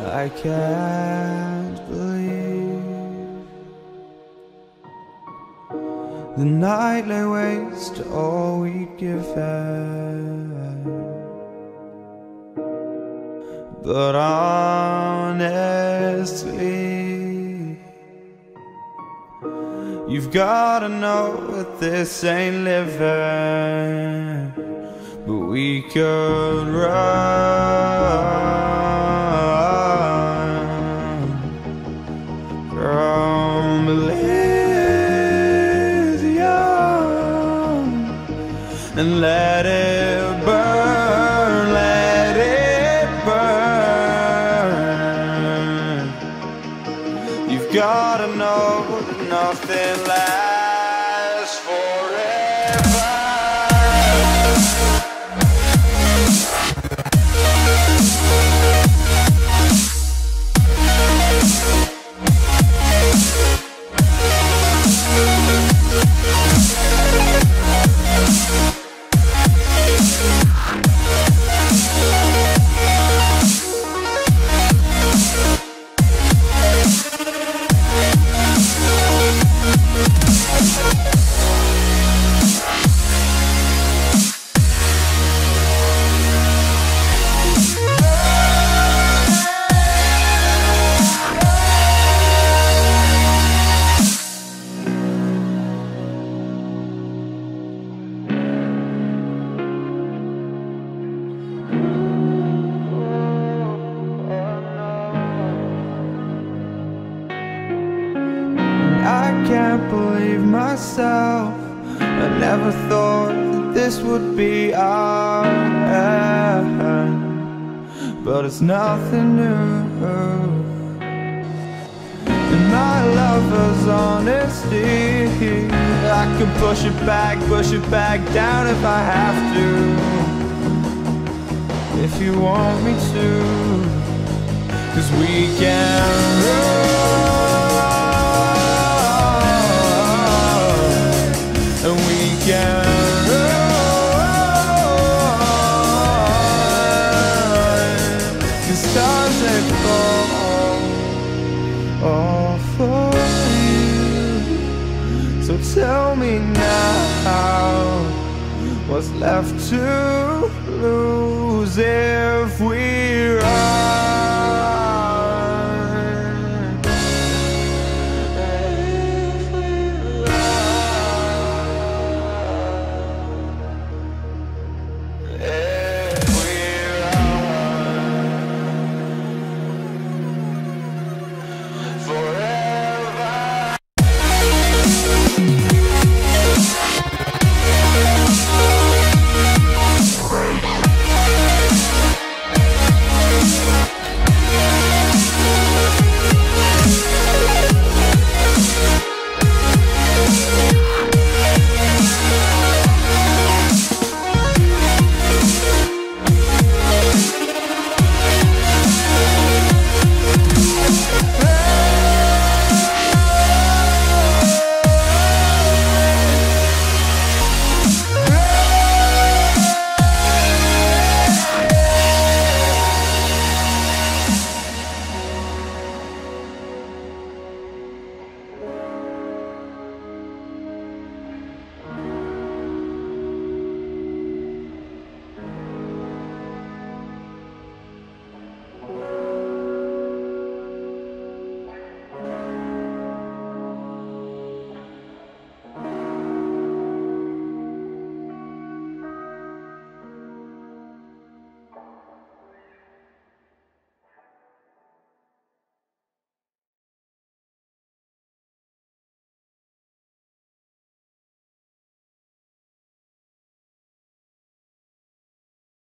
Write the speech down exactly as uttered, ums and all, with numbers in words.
I can't believe the night lay waste to all we'd given. But honestly, you've gotta know that this ain't living. But we could run from Elysium and let it burn, let it burn. You've gotta know that nothing lasts forever. I can't believe myself. I never thought that this would be our end, but it's nothing new. And my lover's honesty, I can push it back, push it back down if I have to, if you want me to. 'Cause we can run and we can run. The stars they fall all for you. So tell me now, what's left to lose if we run?